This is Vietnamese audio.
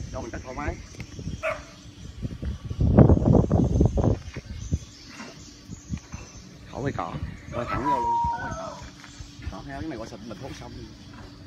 cho mình cắt thoải mái. Khỏi quay cỏ, quay thẳng vô luôn, khỏi quay cỏ. Cỏ theo cái này qua xịt mình hốt xong.